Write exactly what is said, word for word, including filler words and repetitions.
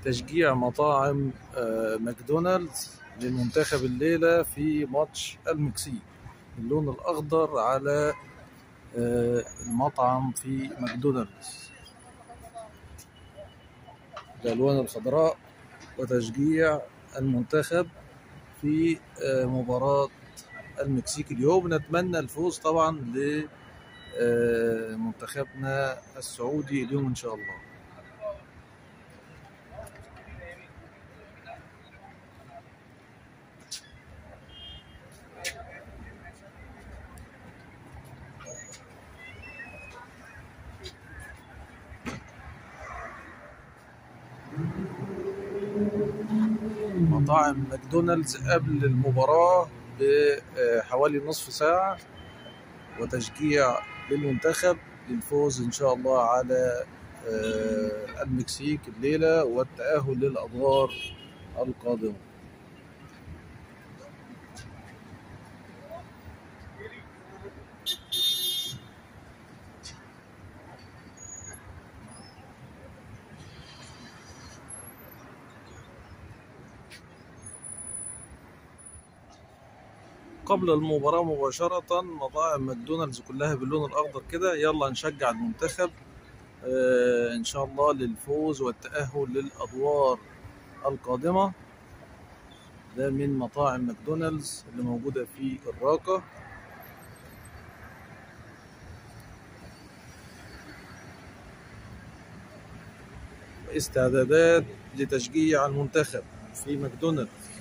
تشجيع مطاعم آه، ماكدونالدز للمنتخب الليلة في ماتش المكسيك. اللون الأخضر على آه، المطعم في ماكدونالدز، الألوان الخضراء، وتشجيع المنتخب في آه، مباراة المكسيك اليوم. نتمنى الفوز طبعا لمنتخبنا السعودي اليوم إن شاء الله. مطاعم ماكدونالدز قبل المباراة بحوالي نصف ساعة، وتشجيع للمنتخب للفوز إن شاء الله على المكسيك الليلة والتأهل للأدوار القادمة. قبل المباراة مباشرة مطاعم ماكدونالدز كلها باللون الأخضر كده، يلا نشجع المنتخب آه إن شاء الله للفوز والتأهل للأدوار القادمة. ده من مطاعم ماكدونالدز اللي موجودة في الراقة. استعدادات لتشجيع المنتخب في ماكدونالدز.